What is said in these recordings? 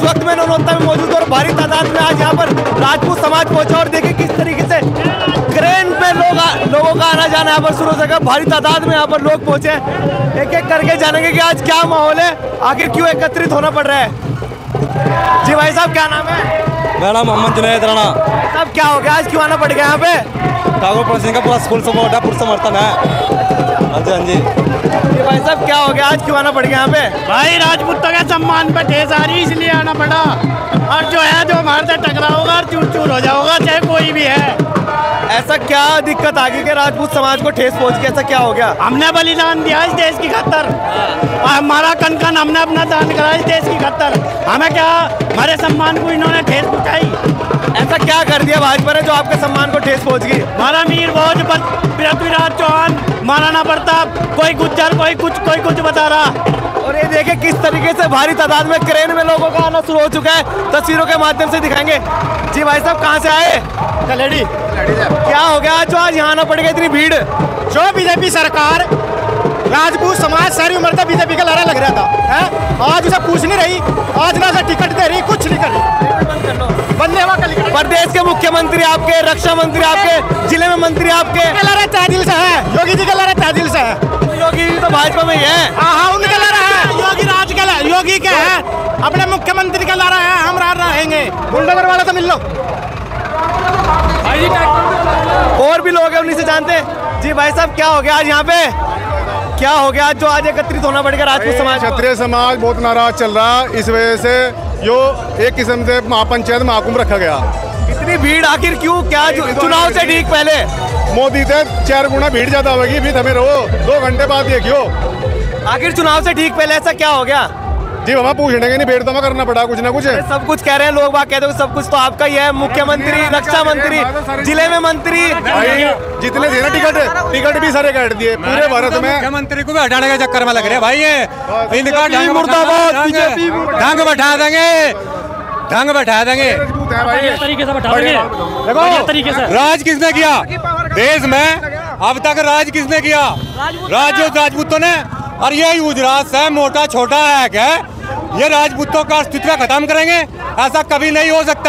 वक्त में नौनौता में मौजूद और भारी तादाद में आज यहाँ पर राजपूत समाज पहुंचा और देखिए किस तरीके से क्रेन पे लोगों का आना जाना यहाँ पर शुरू हो सका। भारी तादाद में यहाँ पर लोग पहुंचे, एक एक करके जानेंगे कि आज क्या माहौल है, आखिर क्यों एकत्रित होना पड़ रहा है। जी भाई साहब क्या नाम है? मेरा नाम मोहम्मद जुनैद राणा। साहब क्या हो गया, आज क्यों आना पड़ गया यहाँ पे? ठाकुर प्रसिंह का पूरा फुल सपोर्ट है, पूरा समर्थन है। हाँ जी हाँ जी। भाई साहब क्या हो गया, आज क्यों आना पड़ गया यहाँ पे? भाई राजपूतों के सम्मान पे ठेस आ रही इसलिए आना पड़ा, और जो है जो हमारे से टकराओगा और चूर चूर हो जाओगा चाहे कोई भी है। ऐसा क्या दिक्कत आ गई कि राजपूत समाज को ठेस पहुंच गई, ऐसा क्या हो गया? हमने बलिदान दिया इस देश की खातर, हमारा कन कन हमने अपना दान करा इस देश की खातर, हमें क्या हमारे सम्मान को इन्होंने ठेस पहुंचाई। ऐसा क्या कर दिया भाजपा ने जो आपके सम्मान को ठेस पहुंच गई? हमारा मीर भोज, पृथ्वीराज चौहान, महाराणा प्रताप, कोई गुज्जर कोई कुछ बता रहा। और ये देखे किस तरीके से भारी तादाद में क्रेन में लोगों का आना शुरू हो चुका है, तस्वीरों के माध्यम से दिखाएंगे। जी भाई साहब कहाँ से आए? कलेड़ी। क्या हो गया आज जो आज यहाँ आना पड़ गया इतनी भीड़? जो बीजेपी सरकार राजपूत समाज सारी उम्र तक बीजेपी का लारा लग रहा था है? आज उसे पूछ नहीं रही, आज ना टिकट दे रही, कुछ नहीं कर रही। बंदे प्रदेश के मुख्यमंत्री आपके, रक्षा मंत्री आपके, जिले में मंत्री आपके लारा तहदिल से है, योगी जी का लारा तहदिल से है। योगी जी तो भाजपा में ही है। हाँ उनका लारा है, योगी राज का, योगी के है, अपने मुख्यमंत्री का लारा है, हम रहेंगे। बुलडोजर वाला तो मिल लो। और भी लोग हैं उन्हीं से जानते हैं। जी भाई साहब क्या हो गया आज यहाँ पे, क्या हो गया आज जो आज एकत्रित होना पड़ेगा राजपूत समाज? क्षत्रिय समाज बहुत नाराज चल रहा, इस वजह से जो एक किस्म से महापंचायत महाकुंभ रखा गया। इतनी भीड़ आखिर क्यों, क्या चुनाव से ठीक पहले मोदी थे 4 गुना भीड़ ज्यादा होगी, फिर हमें रहो 2 घंटे बाद देखियो। आखिर चुनाव से ठीक पहले ऐसा क्या हो गया? जी हमें पूछने के नहीं, भीड़ तो हमें करना पड़ा कुछ ना कुछ। सब कुछ कह रहे हैं लोग, बात कहते हैं सब कुछ तो आपका ही है, मुख्यमंत्री, रक्षा मंत्री, जिले में मंत्री, जितने थे ना टिकट भी सारे काट दिए पूरे भारत में। मुख्यमंत्री को भी हटाने के चक्कर में लग रहे भाई, ये इनका ढंग बैठा देंगे, ढंग बैठा देंगे तरीके से बैठा देंगे। देखो तरीके से राज किसने किया देश में अब तक? राज किसने किया? राज जो राजपूतों ने। और ये गुजरात से मोटा छोटा है क्या, ये राजपूतों का अस्तित्व खत्म करेंगे? ऐसा कभी नहीं हो सकता।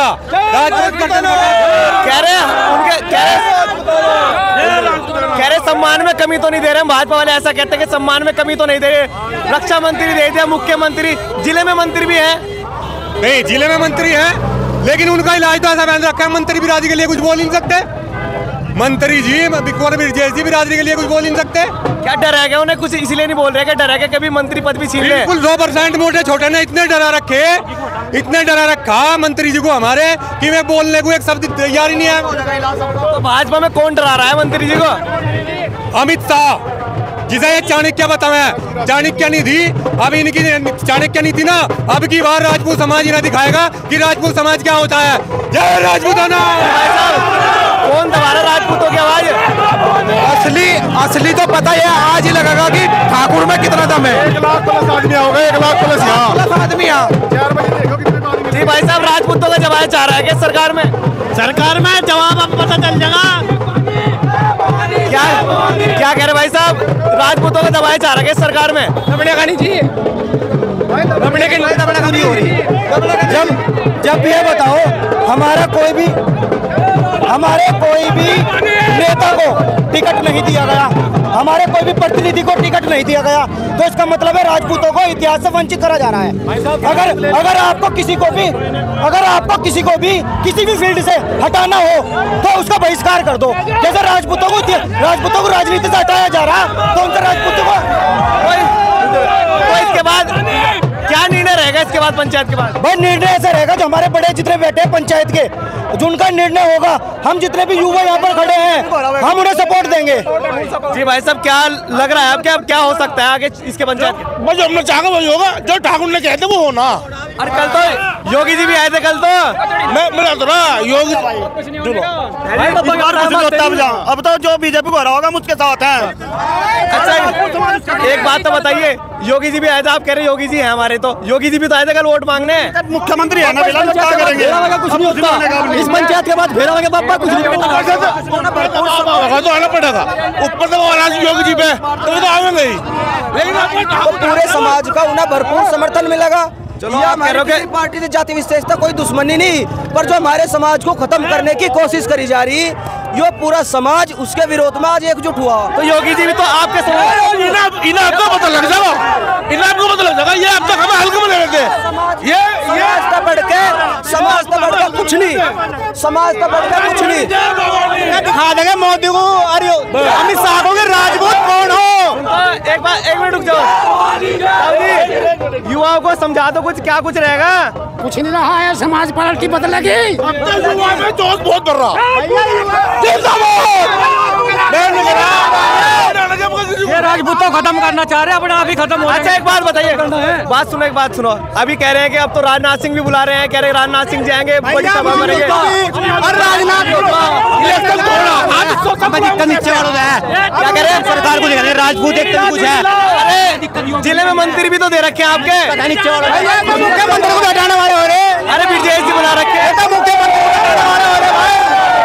कह रहे सम्मान में कमी तो नहीं दे रहे भाजपा वाले, ऐसा कहते हैं कि सम्मान में कमी तो नहीं दे रहे। रक्षा मंत्री दे दिया, मुख्यमंत्री, जिले में मंत्री भी है। नहीं जिले में मंत्री है, लेकिन उनका इलाज तो ऐसा बहन रखा है, मंत्री बिरादरी के लिए कुछ बोल नहीं सकते। मंत्री जी जी बिरादरी के लिए कुछ बोल नहीं सकते। क्या डर है क्या उन्हें, कुछ इसलिए नहीं बोल रहे क्या, डर है क्या कभी मंत्री पद भी छीन ले? बिल्कुल 2% मोटे छोटे ने इतने डरा रखे, इतने डरा रखा मंत्री जी को हमारे कि वे बोलने को एक शब्द तैयार ही नहीं है। तो भाजपा में कौन डरा रहा है मंत्री जी को? अमित शाह, जिसे ये चाणक्य बतावे, चाणक्य नीति, अब इनकी चाणक्य नीति ना अब की बार राजपूत समाज इन्हें दिखाएगा कि राजपूत समाज क्या होता है। जय राजपूताना। कौन दबा रहा राजपूतों की आवाज? असली तो पता ही है, आज ही लगेगा कि ठाकुर में कितना दम है। 1 लाख प्लस आदमी होगा, 1 लाख प्लस यहाँ आदमी यहाँ। 4 बजे देखो कितने आदमी। जी भाई साहब राजपूतों का जवाब चाह रहा है क्या सरकार में? सरकार में जवाब अब पता चल जाएगा। क्या कह रहे भाई साहब, राजपूतों का दबाव चाह रहा है सरकार में? दबने नहीं चाहिए, दबने की नहीं हो रही। जब ये बताओ हमारे कोई भी नेता को टिकट नहीं दिया गया, हमारे कोई भी प्रतिनिधि को टिकट नहीं दिया गया, तो इसका मतलब है राजपूतों को इतिहास से वंचित करा जा रहा है। अगर आपको किसी को भी किसी भी फील्ड से हटाना हो तो उसका बहिष्कार कर दो। जैसे राजपूतों को राजनीति से हटाया जा रहा, तो उनका राजपूतों को इसके बाद क्या निर्णय रहेगा? इसके बाद पंचायत के बाद भाई निर्णय ऐसा रहेगा, जो हमारे बड़े जितने बैठे हैं पंचायत के, जो उनका निर्णय होगा, हम जितने भी युवा यहाँ पर खड़े हैं हम उन्हें सपोर्ट देंगे। जी भाई साहब क्या लग रहा है आपके, अब क्या हो सकता है आगे इसके पंचायत? जो हमने चाहा वही होगा, जो ठाकुर ने कहते वो होना। और कल तो योगी जी भी आए थे, कल तो योगी अब तो जो बीजेपी को हरा होगा मुझके साथ है। अच्छा एक बात तो बताइए, योगी जी भी आए थे, आप कह रहे योगी जी हैं हमारे, तो योगी जी भी तो आए थे कल वोट मांगने। मुख्यमंत्री है ना, क्या करेंगे? कुछ नहीं होता इस पंचायत के बाद, भेड़ा के बाबा कुछ नहीं होता। तो आना पड़ेगा ऊपर से योगी जी पे, तो आगे नहीं। पूरे समाज का उन्हें भरपूर समर्थन मिलेगा, चलो ये आप कह रहे हो हमारी कि पार्टी से जाति विशेषता कोई दुश्मनी नहीं, पर जो हमारे समाज को खत्म करने की कोशिश करी जा रही, यो पूरा समाज उसके विरोध में आज एकजुट हुआ। तो योगी जी भी तो आपके समाज इन्हें आपको पता लग जाएगा, इन्हें आपको पता लग जाएगा, ये अब तक हमें हल्के में ले लेते हैं। ये समाज का बढ़ के कुछ नहीं, समाज का बढ़ के कुछ नहीं। दिखा देंगे मोदी को, अरे अमित शाह को कि राजपूत कौन हो। एक मिनट रुक जाओ जी, युवाओं को समझा दो कुछ, क्या कुछ रहेगा? कुछ नहीं रहा है, समाज पार्टी बदलेगी। युवा में जोश बहुत बढ़ रहा। ये राजपूतों को खत्म करना चाह रहे हैं, अपने आप ही खत्म हो। अच्छा एक बात बताइए, एक बात सुनो। अभी कह रहे हैं कि अब तो राजनाथ सिंह भी बुला रहे हैं, कह रहे हैं राजनाथ सिंह जाएंगे, बड़ी सभा करेंगे। और राजनाथ क्या कह रहे हैं? सरकार को दिखाने राजपूत एक कुछ है। अरे जिले में मंत्री भी तो दे रखे हैं आपके, मुख्यमंत्री को बैठाने वाले हो रहे। अरे विजय जी बुला रखे हैं। मुख्यमंत्री को बैठाने वाले हो रहे भाई।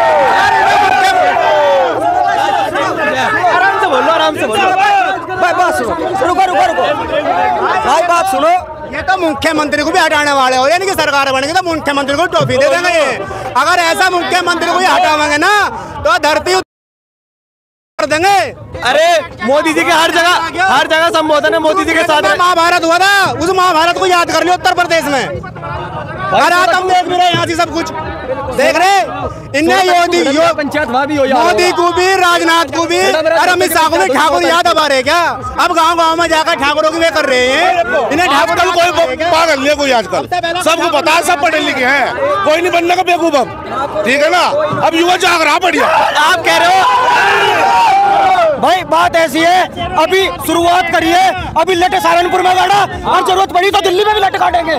आराम से बोलो। भाई बात सुनो, रुको भाई, बात सुनो। ये तो मुख्यमंत्री को भी हटाने वाले हो, यानी कि सरकार बनेगी तो मुख्यमंत्री को टोपी दे देंगे। ये अगर ऐसा मुख्यमंत्री को ही हटावेंगे ना तो धरती कर देंगे। अरे मोदी जी के हर जगह संबोधन है मोदी जी के साथ। महाभारत हुआ था, उस महाभारत को याद कर लियो उत्तर प्रदेश में। और आज हम देख भी रहे यहाँ से सब कुछ देख रहे। इन्हें मोदी को भी, राजनाथ को भी और अमित शाह को भी ठाकुर याद अब आ रहे क्या? अब गांव में जाकर ठाकुरों की वे कर रहे हैं। इन्हें ठाकुर कोई पागल नहीं है कोई आजकल, सबको पता है, सब पढ़े लिखे हैं, कोई नहीं बनने का बेवकूफ हम, ठीक है ना। अब युवा जाग रहा बढ़िया। आप कह रहे हो भाई बात ऐसी है, अभी शुरुआत करिए, अभी लट सहारनपुर में गाड़ा, और जरूरत पड़ी तो दिल्ली में भी लट काटेंगे।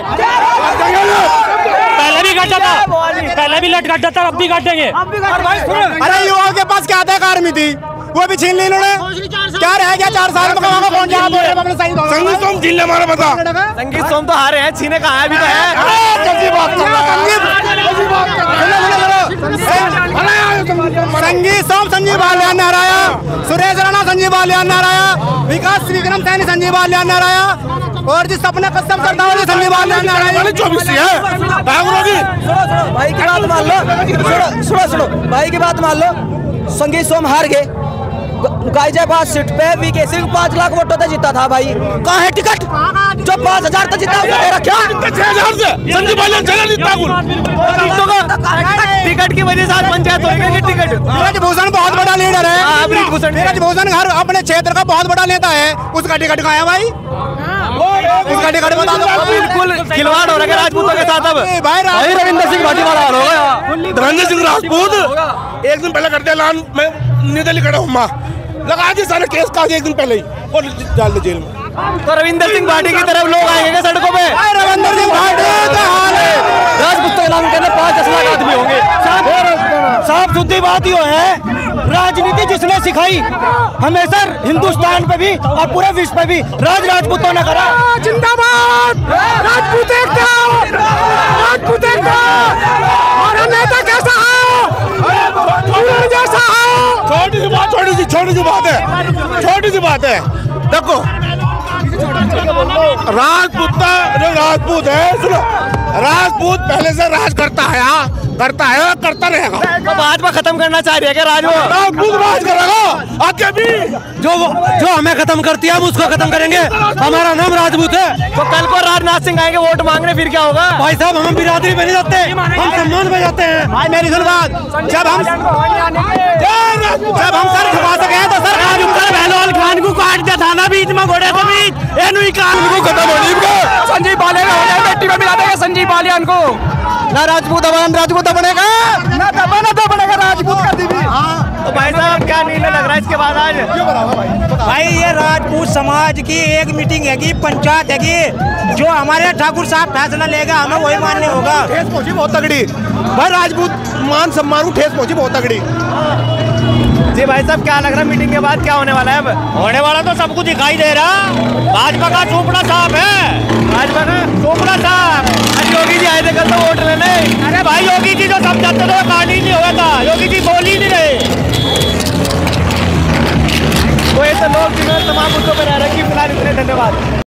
पहले भी काटा था, पहले भी लट काटा था, अब भी काटेंगे। अरे युवाओं के पास क्या था? कार थी, वो भी छीन ली इन्होंने। क्या रह गया 4 साल में? संगीत सोम छीन ले हमारा पता। संगीत सोम तो हारे हैं, छीने कहाँ है? अभी तो है। संगीत सोम संजीव बालियान ने हराया, सुरेश राणा संजीव बालियान ने हराया, विकास श्रीक्रम सैनी संजीव बालियान ने हराया, और जिस अपने कस्टम करता हुआ संजीव बालियान ने हराया। 24 है भाई की बात मान लो, सुनो भाई की बात मान लो। संगीत सोम हार गए, गाजियाबाद सीट पे वीके सिंह 5 लाख वोटों से जीता था। भाई कहाँ है टिकट? जो 5000 तक जीता उसने रखा 6000 से संजीव बालियान चला जीता। टिकट की वजह से आज पंचायत होगी। टिकट ब्रिजभूषण बहुत बड़ा लीडर है, ब्रिजभूषण हर अपने क्षेत्र का बहुत बड़ा नेता है, उसका टिकट कहाँ है भाई? उसका टिकट बता दो। बिल्कुल खिलवाड़ हो रहा है राजपूतों के साथ। अब भाई रविंदर सिंह भाटीवाला हाल हो गया। धर्मेंद्र सिंह राजपूत एक दिन पहले करते ऐलान में निर्दलीय खड़ा हुआ, लगा दी सारे केस का एक दिन पहले ही और डाल दे जेल में। तो रविंदर सिंह भाटी की तरफ लोग आएंगे सड़कों पे। रविंदर सिंह भाटी का हाल है, राजपूत ऐलान करने 5-10 लाख आदमी होंगे। साफ सुथरी बात ही है, राजनीति जिसने सिखाई हमेशा हिंदुस्तान पे भी और पूरे विश्व पे भी राजपूतों ने करा। जिंदाबाद राजपूत एकता, राजपूत एकता। और नेता कैसा हो? जैसा हो। छोटी सी बात है, देखो राजपूत है, सुनो, राजपूत पहले से राज करता है और करता रहेगा। तो भाजपा खत्म करना चाह रही है क्या? राजपूत राज करेगा आगे भी। जो हमें खत्म करती है हम उसको खत्म करेंगे। हमारा नाम राजपूत है। तो कल को राजनाथ सिंह आएंगे वोट मांगने, फिर क्या होगा? भाई साहब हम बिरादरी में नहीं जाते, हम सम्मान में जाते हैं। भाई मेरी सुन बात, जब हम सर झुका सके तो सर बहलोल खान को काट दिया था ना बीच में, घोड़े के बीच। खत्म हो संजीव बालियान हो जाए, बेटी में मिला देगा संजीव बालियान को। ना राजपूत बनेगा, ना दबा बनेगा राजपूत का दीदी। तो भाई साहब क्या निर्णय लग रहा है इसके बाद आज? भाई ये राजपूत समाज की एक मीटिंग हैगी, पंचायत हैगी, जो हमारे ठाकुर साहब फैसला लेगा हमें वही मानने होगा। ठेस पहुंची बहुत तगड़ी भाई, राजपूत मान सम्मान को ठेस पहुंची बहुत तगड़ी। जी भाई साहब क्या लग रहा है मीटिंग के बाद क्या होने वाला है? अब होने वाला तो सबको दिखाई दे रहा। भाजपा का चोपड़ा साहब है, भाजपा का चोपड़ा साहब। आज योगी जी आए थे कल तो वोट लेने। अरे भाई योगी जी जो समझाते थे कांड ही नहीं हुआ था, योगी जी बोल ही नहीं रहे। वो ऐसे लोग जिन्होंने तमाम मुद्दों पर रह रखी। फिलहाल इतने धन्यवाद।